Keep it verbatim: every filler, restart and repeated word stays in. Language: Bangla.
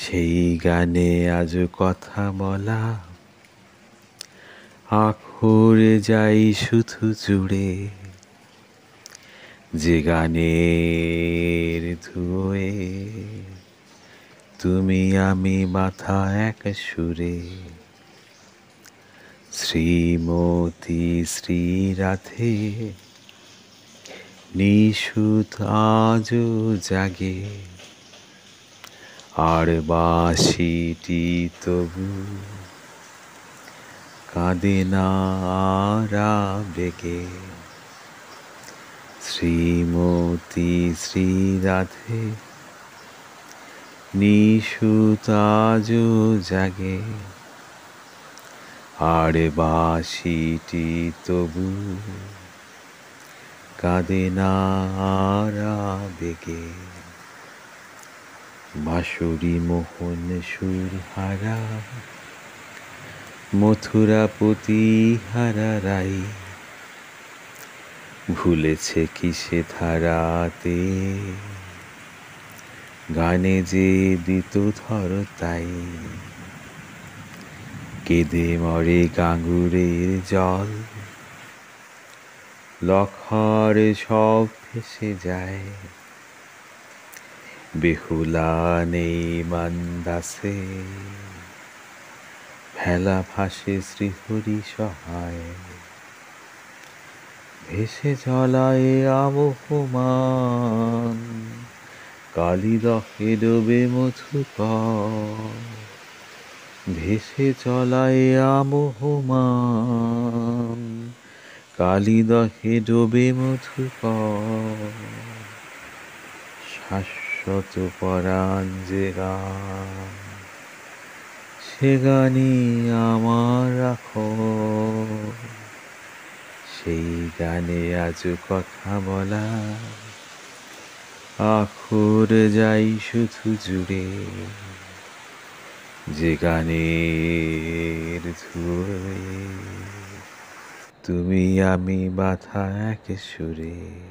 সেই গানে আজ কথা বলা আখরে যাই শুধু জুড়ে, যে গানের ধুয়ে তুমি আমি বাঁধা এক সুরে। শ্রীমতী শ্রীরাধে নিশুত আজও জাগে, আর বাঁশিটি তবু কাঁদে না আর আবেগে। শ্রীমতী শ্রীরাধে নিশুত আজও জাগে, আর বাঁশিটি তবু কাঁদে না আর আবেগে। বাঁশরি মোহন সুরহারা মথুরাপতি হারা রাই, ভুলেছে কি সে ধারাতে গানে যে দিত ধর তাই। কেঁদে মরে গাঙ্গুরের জল, লখার সব ভেসে যায়। বেহুলা নেই মান্দাসে, ভেলা ভাসে শ্রীহরি সহায়। ভেসে চলায় আবহমান, কালিদহে ডোবে মধুকর। ভেসে চলায় আবহমান, কালিদহে ডোবে মধুকর। শাশ্বত পরাণ যে গান, সে গানই আমার রাখো। সেই গানে আজ কথা বলা আখর যাই শুধু জুড়ে, যে গানের ধুয়ে তুমি আমি বাঁধা এক সুরে।